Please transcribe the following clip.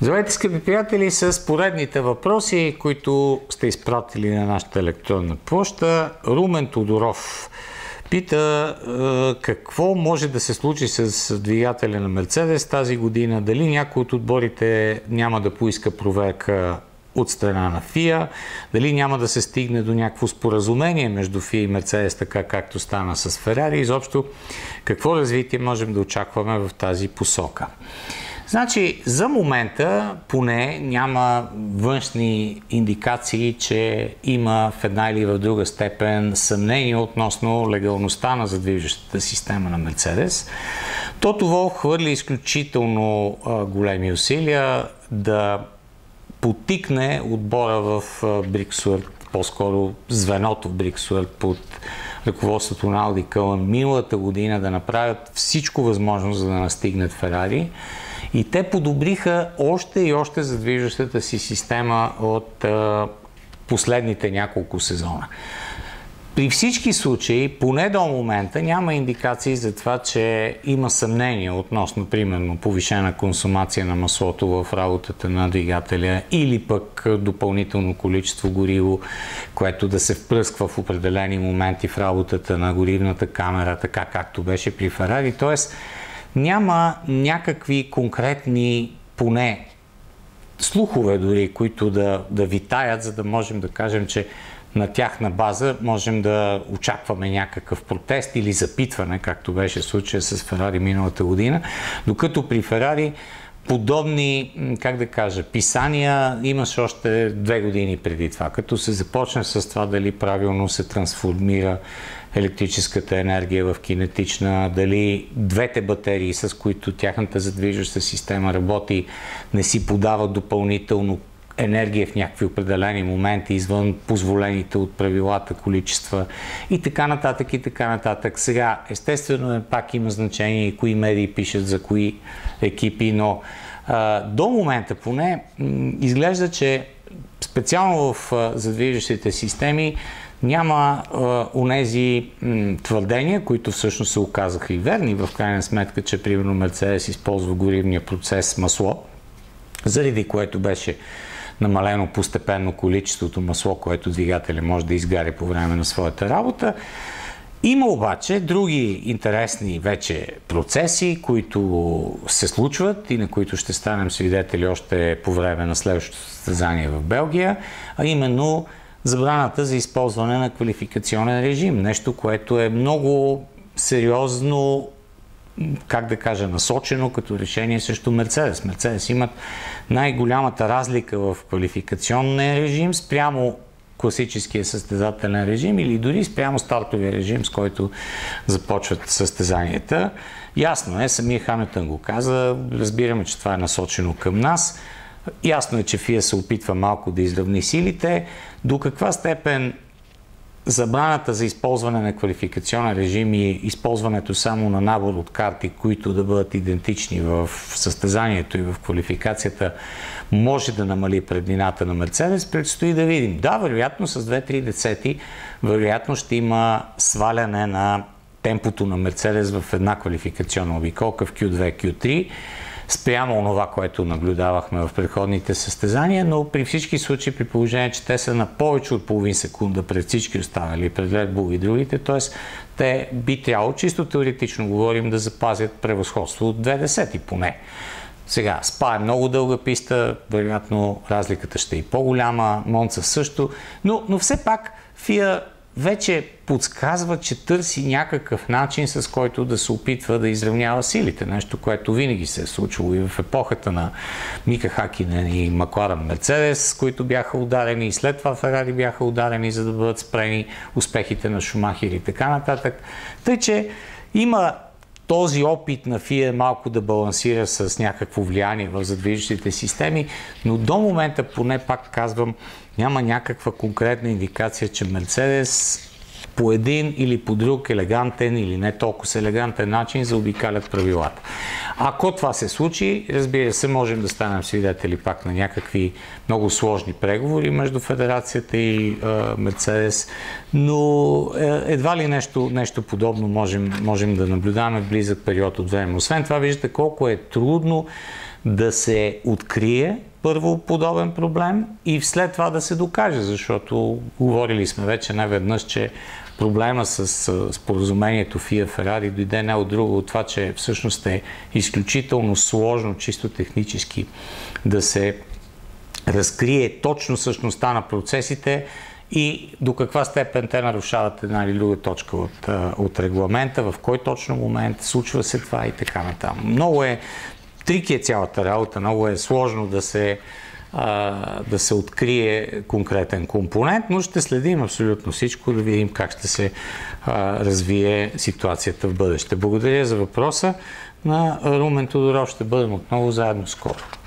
Здравейте, скъпи приятели, с поредните въпроси, които сте изпратили на нашата електронна поща. Румен Тодоров пита какво може да се случи с двигателя на Мерцедес тази година, дали някой от отборите няма да поиска проверка от страна на ФИА, дали няма да се стигне до някакво споразумение между ФИА и Мерцедес, така както стана с Ферари. Изобщо, какво развитие можем да очакваме в тази посока? Значи, за момента поне няма външни индикации, че има в една или в друга степен съмнение относно легалността на задвижващата система на Мерцедес. Тото Волф хвърли изключително големи усилия да потикне отбора в Бриксуърт, по-скоро звеното в Бриксуърт под ръководството на Ауди Кълън миналата година да направят всичко възможно, за да настигнат Ферари. И те подобриха още и още задвижващата си система от последните няколко сезона. При всички случаи, поне до момента, няма индикации за това, че има съмнение относно, примерно, повишена консумация на маслото в работата на двигателя или пък допълнително количество гориво, което да се впръсква в определени моменти в работата на горивната камера, така както беше при Ферари. Тоест, няма някакви конкретни, поне слухове дори, които да витаят, за да можем да кажем, че на тяхна база можем да очакваме някакъв протест или запитване, както беше случая с Ферари миналата година. Докато при Ферари подобни, как да кажа, писания имаше още 2 години преди това, като се започне с това дали правилно се трансформира електрическата енергия в кинетична, дали двете батерии, с които тяхната задвижваща система работи, не си подават допълнително енергия в някакви определени моменти, извън позволените от правилата количества и така нататък и така нататък. Сега, естествено, пак има значение и кои медии пишат за кои екипи, но до момента поне изглежда, че специално в задвижващите системи няма онези твърдения, които всъщност се оказаха и верни, в крайна сметка, че примерно Мерцедес използва горивния процес масло, заради което беше намалено постепенно количеството масло, което двигателя може да изгаря по време на своята работа. Има обаче други интересни вече процеси, които се случват и на които ще станем свидетели още по време на следващото състезание в Белгия, а именно забраната за използване на квалификационен режим. Нещо, което е много сериозно, как да кажа, насочено като решение срещу Мерцедес. Мерцедес имат най-голямата разлика в квалификационния режим спрямо класическия състезателен режим или дори спрямо стартовия режим, с който започват състезанията. Ясно е, самия Хамилтън го каза, разбираме, че това е насочено към нас. Ясно е, че ФИА се опитва малко да изравни силите. До каква степен забраната за използване на квалификационен режим и използването само на набор от карти, които да бъдат идентични в състезанието и в квалификацията, може да намали преднината на Мерцедес, предстои да видим. Да, вероятно с 2-3 десети, вероятно ще има сваляне на темпото на Мерцедес в една квалификационна обиколка в Q2, Q3, спрямо това, което наблюдавахме в предходните състезания, но при всички случаи, при положение, че те са на повече от половин секунда пред всички останали, пред Red Bull и другите, т.е. те би трябвало, чисто теоретично говорим, да запазят превъзходство от 2 десети поне. Сега, Спа е много дълга писта, вероятно разликата ще е и по-голяма, Монца също, но все пак ФИА вече подсказва, че търси някакъв начин, с който да се опитва да изравнява силите. Нещо, което винаги се е случило и в епохата на Мика Хакинен и Макларен Мерцедес, които бяха ударени и след това Ферари бяха ударени, за да бъдат спрени успехите на Шумахер и така нататък. Тъй, че има този опит на ФИА малко да балансира с някакво влияние в задвижващите системи, но до момента, поне пак казвам, няма някаква конкретна индикация, че Мерцедес по един или по друг елегантен или не толкова елегантен начин заобикалят правилата. Ако това се случи, разбира се, можем да станем свидетели пак на някакви много сложни преговори между Федерацията и Мерцедес, но едва ли нещо подобно можем да наблюдаваме в близък период от време. Освен това, виждате колко е трудно да се открие първо подобен проблем и след това да се докаже, защото говорили сме вече неведнъж, че проблема с споразумението FIA-Ферари дойде не от друго, от това, че всъщност е изключително сложно, чисто технически, да се разкрие точно същността на процесите и до каква степен те нарушават една или друга точка от регламента, в кой точно момент случва се това и така натам. Много е трики е цялата работа, много е сложно да се открие конкретен компонент, но ще следим абсолютно всичко, да видим как ще се развие ситуацията в бъдеще. Благодаря за въпроса на Румен Тодоров. Ще бъдем отново заедно скоро.